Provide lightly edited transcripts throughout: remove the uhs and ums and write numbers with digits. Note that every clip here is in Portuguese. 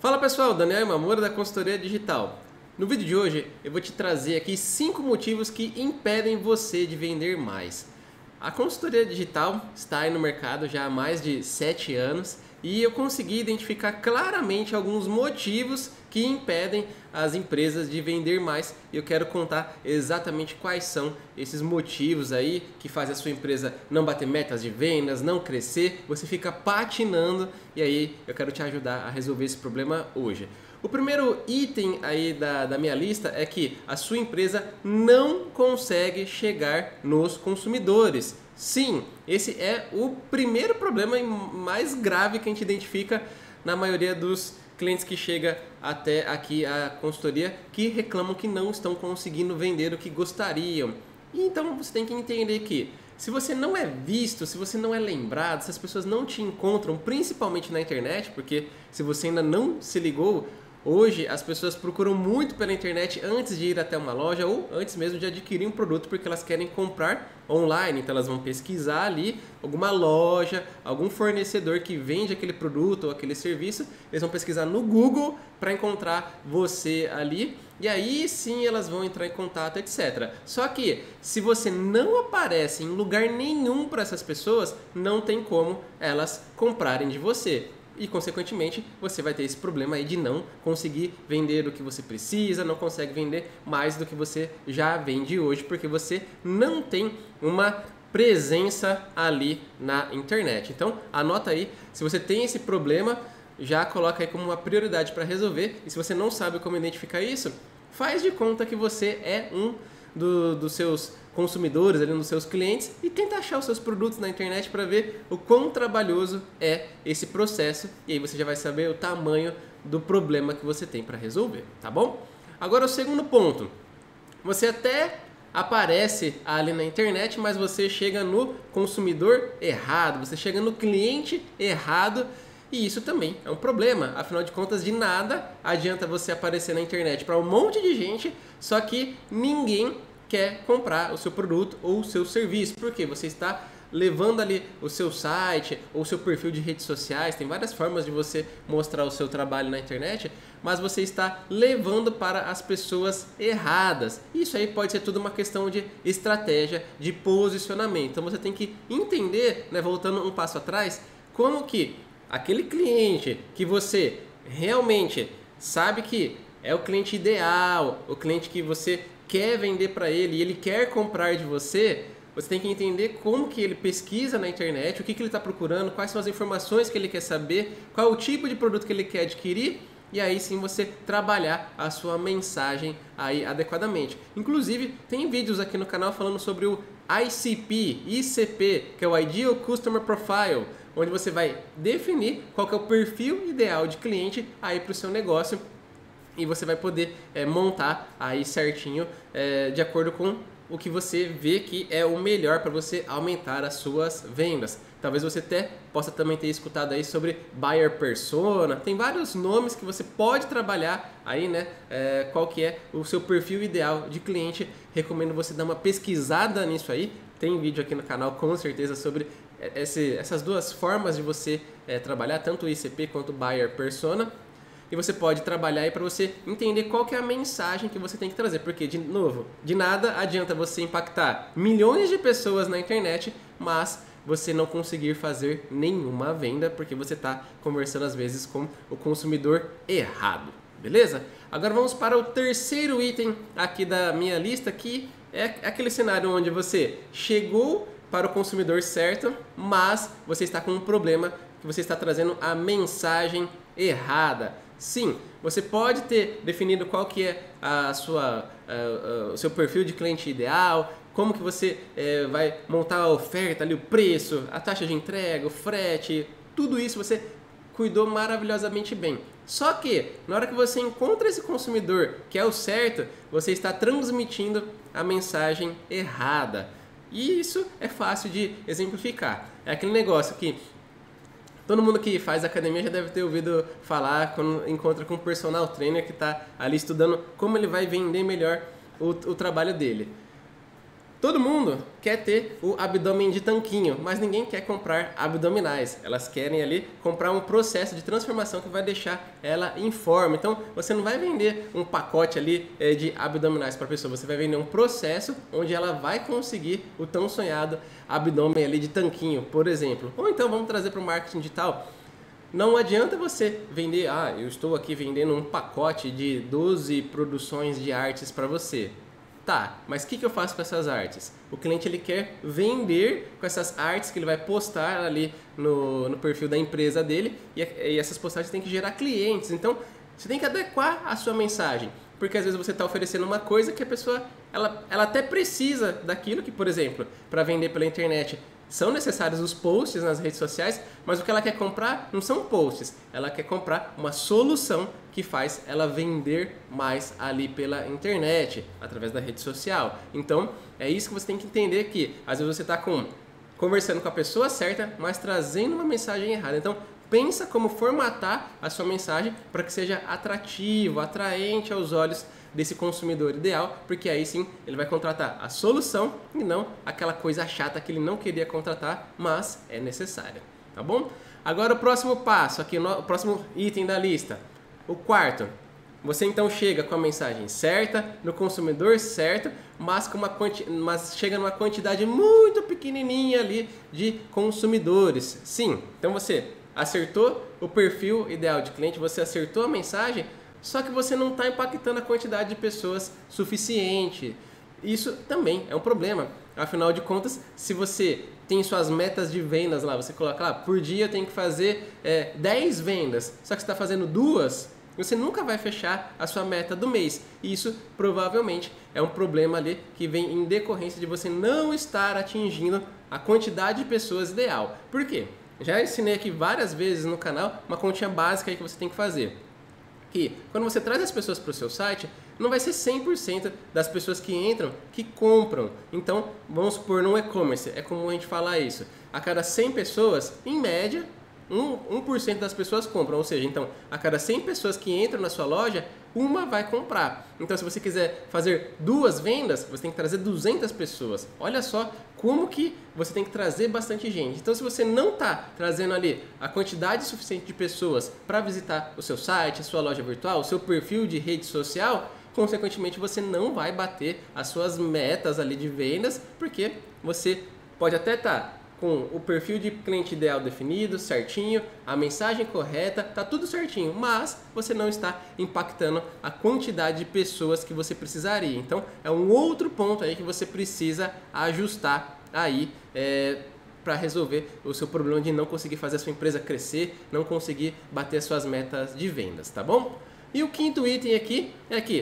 Fala pessoal, Daniel Imamura da Consultoria Digital. No vídeo de hoje eu vou te trazer aqui 5 motivos que impedem você de vender mais. A consultoria digital está aí no mercado já há mais de 7 anos e eu consegui identificar claramente alguns motivos que impedem as empresas de vender mais. E eu quero contar exatamente quais são esses motivos aí que fazem a sua empresa não bater metas de vendas, não crescer, você fica patinando, e aí eu quero te ajudar a resolver esse problema hoje. O primeiro item aí da minha lista é que a sua empresa não consegue chegar nos consumidores. Sim, esse é o primeiro problema mais grave que a gente identifica na maioria dos clientes que chega até aqui a consultoria, que reclamam que não estão conseguindo vender o que gostariam. E então você tem que entender que se você não é visto, se você não é lembrado, se as pessoas não te encontram, principalmente na internet, porque se você ainda não se ligou, hoje as pessoas procuram muito pela internet antes de ir até uma loja ou antes mesmo de adquirir um produto, porque elas querem comprar online. Então elas vão pesquisar ali alguma loja, algum fornecedor que vende aquele produto ou aquele serviço. Eles vão pesquisar no Google para encontrar você ali, e aí sim elas vão entrar em contato, etc. Só que se você não aparece em lugar nenhum para essas pessoas, não tem como elas comprarem de você. E, consequentemente, você vai ter esse problema aí de não conseguir vender o que você precisa, não consegue vender mais do que você já vende hoje, porque você não tem uma presença ali na internet. Então, anota aí, se você tem esse problema, já coloca aí como uma prioridade para resolver. E se você não sabe como identificar isso, faz de conta que você é um dos seus consumidores, ali, dos seus clientes, e tenta achar os seus produtos na internet para ver o quão trabalhoso é esse processo, e aí você já vai saber o tamanho do problema que você tem para resolver, tá bom? Agora o segundo ponto, você até aparece ali na internet, mas você chega no consumidor errado, você chega no cliente errado. E isso também é um problema, afinal de contas, de nada adianta você aparecer na internet para um monte de gente, só que ninguém quer comprar o seu produto ou o seu serviço, porque você está levando ali o seu site ou o seu perfil de redes sociais. Tem várias formas de você mostrar o seu trabalho na internet, mas você está levando para as pessoas erradas. Isso aí pode ser tudo uma questão de estratégia, de posicionamento. Então você tem que entender, né, voltando um passo atrás, como que aquele cliente que você realmente sabe que é o cliente ideal, o cliente que você quer vender para ele e ele quer comprar de você, você tem que entender como que ele pesquisa na internet, o que ele está procurando, quais são as informações que ele quer saber, qual é o tipo de produto que ele quer adquirir, e aí sim você trabalhar a sua mensagem aí adequadamente. Inclusive, tem vídeos aqui no canal falando sobre o ICP, que é o Ideal Customer Profile, onde você vai definir qual que é o perfil ideal de cliente aí para o seu negócio, e você vai poder montar aí certinho de acordo com o que você vê que é o melhor para você aumentar as suas vendas. Talvez você até possa também ter escutado aí sobre Buyer Persona. Tem vários nomes que você pode trabalhar aí, né? Qual que é o seu perfil ideal de cliente. Recomendo você dar uma pesquisada nisso aí. Tem vídeo aqui no canal com certeza sobre essas duas formas de você trabalhar, tanto o ICP quanto o Buyer Persona. E você pode trabalhar aí para você entender qual que é a mensagem que você tem que trazer. Porque, de novo, de nada adianta você impactar milhões de pessoas na internet, mas você não conseguir fazer nenhuma venda, porque você está conversando às vezes com o consumidor errado. Beleza? Agora vamos para o terceiro item aqui da minha lista, que é aquele cenário onde você chegou para o consumidor certo, mas você está com um problema, que você está trazendo a mensagem errada. Sim, você pode ter definido qual que é o seu perfil de cliente ideal, como que você vai montar a oferta, ali, o preço, a taxa de entrega, o frete, tudo isso você cuidou maravilhosamente bem. Só que, na hora que você encontra esse consumidor que é o certo, você está transmitindo a mensagem errada. E isso é fácil de exemplificar. É aquele negócio que todo mundo que faz academia já deve ter ouvido falar quando encontra com um personal trainer que está ali estudando como ele vai vender melhor o trabalho dele. Todo mundo quer ter o abdômen de tanquinho, mas ninguém quer comprar abdominais. Elas querem ali comprar um processo de transformação que vai deixar ela em forma. Então, você não vai vender um pacote ali de abdominais para a pessoa, você vai vender um processo onde ela vai conseguir o tão sonhado abdômen ali de tanquinho, por exemplo. Ou então, vamos trazer para o marketing digital. Não adianta você vender, eu estou aqui vendendo um pacote de 12 produções de artes para você. Tá, mas o que eu faço com essas artes? O cliente ele quer vender com essas artes que ele vai postar ali no perfil da empresa dele e essas postagens têm que gerar clientes. Então, você tem que adequar a sua mensagem, porque às vezes você está oferecendo uma coisa que a pessoa ela até precisa daquilo que, por exemplo, para vender pela internet, são necessários os posts nas redes sociais, mas o que ela quer comprar não são posts, ela quer comprar uma solução que faz ela vender mais ali pela internet, através da rede social. Então, é isso que você tem que entender, que às vezes você está conversando com a pessoa certa, mas trazendo uma mensagem errada. Então, pensa como formatar a sua mensagem para que seja atrativo, atraente aos olhos desse consumidor ideal, porque aí sim ele vai contratar a solução e não aquela coisa chata que ele não queria contratar, mas é necessária, tá bom? Agora o próximo passo, aqui o próximo item da lista, o quarto. Você então chega com a mensagem certa, no consumidor certo, mas chega numa quantidade muito pequenininha ali de consumidores. Sim, então você acertou o perfil ideal de cliente, você acertou a mensagem, só que você não está impactando a quantidade de pessoas suficiente. Isso também é um problema. Afinal de contas, se você tem suas metas de vendas lá, você coloca lá, por dia eu tenho que fazer 10 vendas, só que você está fazendo 2, você nunca vai fechar a sua meta do mês. Isso provavelmente é um problema ali que vem em decorrência de você não estar atingindo a quantidade de pessoas ideal. Por quê? Já ensinei aqui várias vezes no canal uma continha básica aí que você tem que fazer. Que quando você traz as pessoas para o seu site, não vai ser 100% das pessoas que entram que compram. Então, vamos supor, no e-commerce, é comum a gente falar isso. A cada 100 pessoas, em média, 1% das pessoas compram. Ou seja, então, a cada 100 pessoas que entram na sua loja, uma vai comprar. Então, se você quiser fazer 2 vendas, você tem que trazer 200 pessoas. Olha só como que você tem que trazer bastante gente. Então, se você não está trazendo ali a quantidade suficiente de pessoas para visitar o seu site, a sua loja virtual, o seu perfil de rede social, consequentemente, você não vai bater as suas metas ali de vendas, porque você pode até estar com o perfil de cliente ideal definido, certinho, a mensagem correta, tá tudo certinho, mas você não está impactando a quantidade de pessoas que você precisaria. Então, é um outro ponto aí que você precisa ajustar aí para resolver o seu problema de não conseguir fazer a sua empresa crescer, não conseguir bater as suas metas de vendas, tá bom? E o quinto item aqui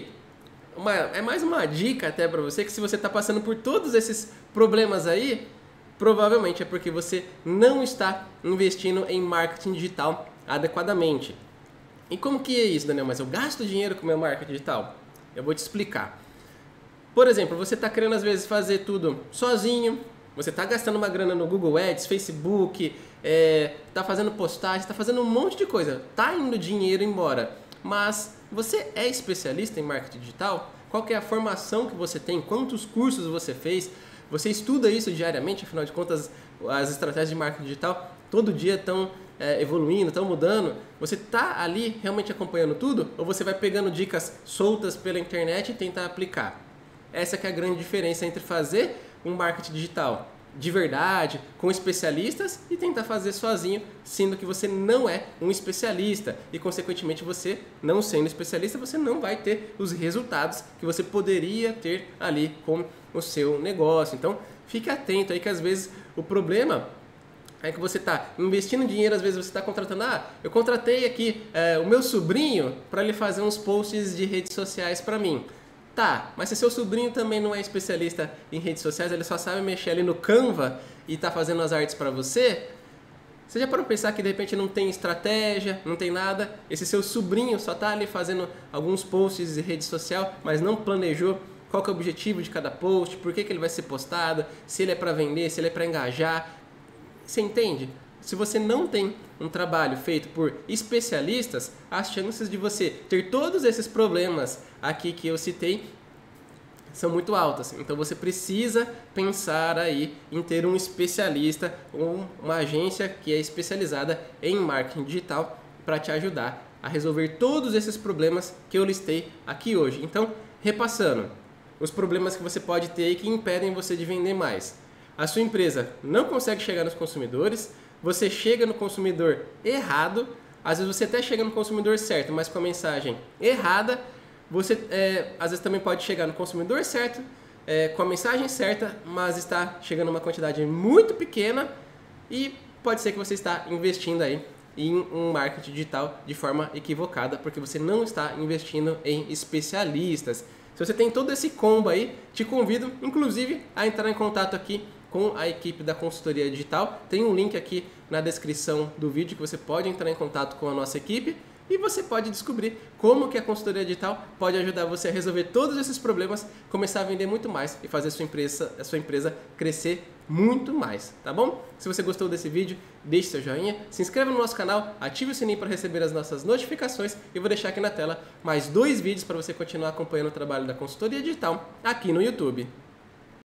é mais uma dica até para você, que se você está passando por todos esses problemas aí, provavelmente é porque você não está investindo em marketing digital adequadamente. E como que é isso, Daniel? Mas eu gasto dinheiro com o meu marketing digital? Eu vou te explicar. Por exemplo, você está querendo às vezes fazer tudo sozinho, você está gastando uma grana no Google Ads, Facebook, está fazendo postagem, está fazendo um monte de coisa, está indo dinheiro embora. Mas você é especialista em marketing digital? Qual que é a formação que você tem? Quantos cursos você fez? Você estuda isso diariamente? Afinal de contas, as estratégias de marketing digital todo dia estão evoluindo, estão mudando. Você está ali realmente acompanhando tudo? Ou você vai pegando dicas soltas pela internet e tentar aplicar? Essa que é a grande diferença entre fazer um marketing digital de verdade, com especialistas, e tentar fazer sozinho, sendo que você não é um especialista. E, consequentemente, você, não sendo especialista, você não vai ter os resultados que você poderia ter ali com o seu negócio. Então, fique atento aí que, às vezes, o problema é que você está investindo dinheiro, às vezes você está contratando, eu contratei aqui o meu sobrinho para ele fazer uns posts de redes sociais para mim. Tá, mas se seu sobrinho também não é especialista em redes sociais, ele só sabe mexer ali no Canva e tá fazendo as artes para você, você já parou para pensar que de repente não tem estratégia, não tem nada? Esse seu sobrinho só tá ali fazendo alguns posts de rede social, mas não planejou qual que é o objetivo de cada post, por que ele vai ser postado, se ele é para vender, se ele é para engajar. Você entende? Se você não tem um trabalho feito por especialistas, as chances de você ter todos esses problemas aqui que eu citei são muito altas. Então você precisa pensar aí em ter um especialista ou uma agência que é especializada em marketing digital para te ajudar a resolver todos esses problemas que eu listei aqui hoje. Então, repassando, os problemas que você pode ter e que impedem você de vender mais. A sua empresa não consegue chegar nos consumidores, você chega no consumidor errado, às vezes você até chega no consumidor certo, mas com a mensagem errada. Você às vezes também pode chegar no consumidor certo, com a mensagem certa, mas está chegando uma quantidade muito pequena e pode ser que você está investindo aí em um marketing digital de forma equivocada, porque você não está investindo em especialistas. Se você tem todo esse combo aí, te convido inclusive a entrar em contato aqui com a equipe da consultoria digital. Tem um link aqui na descrição do vídeo que você pode entrar em contato com a nossa equipe e você pode descobrir como que a consultoria digital pode ajudar você a resolver todos esses problemas, começar a vender muito mais e fazer a sua empresa crescer muito mais, tá bom? Se você gostou desse vídeo, deixe seu joinha, se inscreva no nosso canal, ative o sininho para receber as nossas notificações e vou deixar aqui na tela mais 2 vídeos para você continuar acompanhando o trabalho da consultoria digital aqui no YouTube.